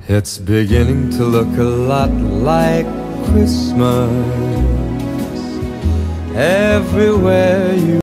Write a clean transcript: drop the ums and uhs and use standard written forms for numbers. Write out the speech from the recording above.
It's beginning to look a lot like Christmas everywhere you